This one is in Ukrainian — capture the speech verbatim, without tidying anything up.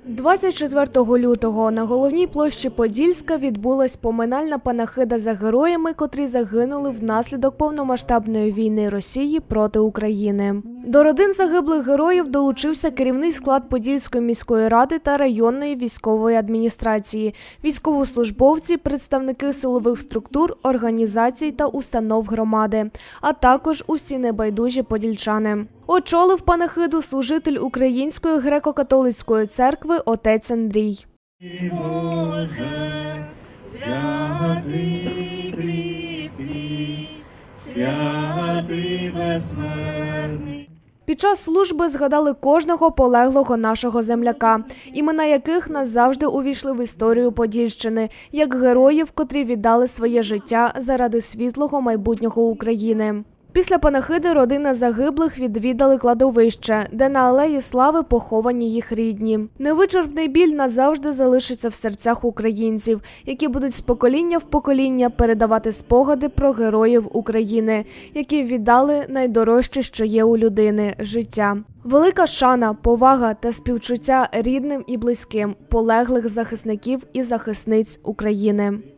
двадцять четвертого лютого на головній площі Подільська відбулась поминальна панахида за героями, котрі загинули внаслідок повномасштабної війни Росії проти України. До родин загиблих героїв долучився керівний склад Подільської міської ради та районної військової адміністрації, військовослужбовці, представники силових структур, організацій та установ громади, а також усі небайдужі подільчани. Очолив панахиду служитель Української греко-католицької церкви отець Андрій. Боже, святий кріпкий, святий безсмертний. Під час служби згадали кожного полеглого нашого земляка, імена яких назавжди увійшли в історію Подільщини, як героїв, котрі віддали своє життя заради світлого майбутнього України. Після панахиди родина загиблих відвідали кладовище, де на Алеї Слави поховані їх рідні. Невичерпний біль назавжди залишиться в серцях українців, які будуть з покоління в покоління передавати спогади про героїв України, які віддали найдорожче, що є у людини – життя. Велика шана, повага та співчуття рідним і близьким полеглих захисників і захисниць України.